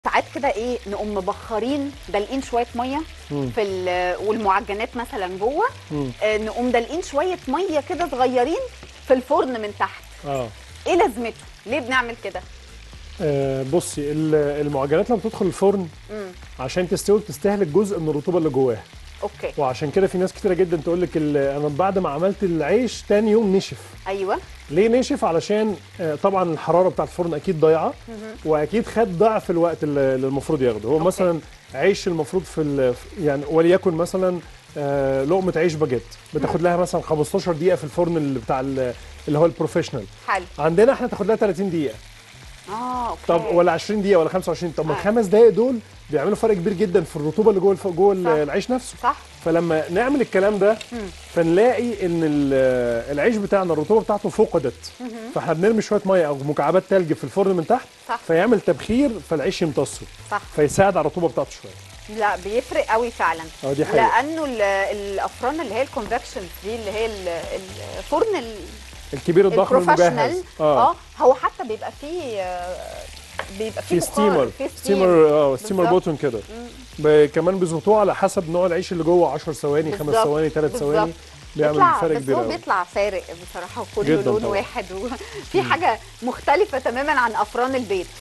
ساعات كده ايه نقوم مبخرين دلقين شويه ميه في والمعجنات مثلا جوه. نقوم دلقين شويه ميه كده صغيرين في الفرن من تحت. ايه لازمته؟ ليه بنعمل كده؟ بصي المعجنات لما بتدخل الفرن عشان تستوي بتستهلك جزء من الرطوبه اللي جواها. اوكي. وعشان كده في ناس كتيره جدا تقول لك انا بعد ما عملت العيش تاني يوم نشف. ايوه. ليه نشف؟ علشان طبعا الحراره بتاعت الفرن اكيد ضايعه، واكيد خد ضعف الوقت اللي المفروض ياخده. هو مثلا عيش المفروض يعني وليكن مثلا لقمه عيش باجيت بتاخد لها مثلا 15 دقيقه في الفرن اللي هو البروفيشنال. حلو. عندنا احنا تاخد لها 30 دقيقه. اوكي. طب ولا 20 دقيقه ولا 25؟ طب ما الخمس دقائق دول بيعملوا فرق كبير جدا في الرطوبه اللي جوه العيش نفسه. صح. فلما نعمل الكلام ده فنلاقي ان العيش بتاعنا الرطوبه بتاعته فقدت، فاحنا بنرمي شويه ميه او مكعبات ثلج في الفرن من تحت. صح. فيعمل تبخير فالعيش يمتصه. صح. فيساعد على الرطوبه بتاعته شويه. لا بيفرق قوي فعلا. دي حقيقة. لانه الافران اللي هي الكونفكشن دي اللي هي الفرن الكبير الضخم المجهز هو حتى بيبقى فيه في ستيمر بوتون كده. كمان بيظبطوه على حسب نوع العيش اللي جوه، 10 ثواني 5 ثواني 3 ثواني، بيعمل فرق كبير قوي. بس هو بيطلع فارق بصراحه، وكله لون واحد وفي حاجه مختلفه تماما عن افران البيت.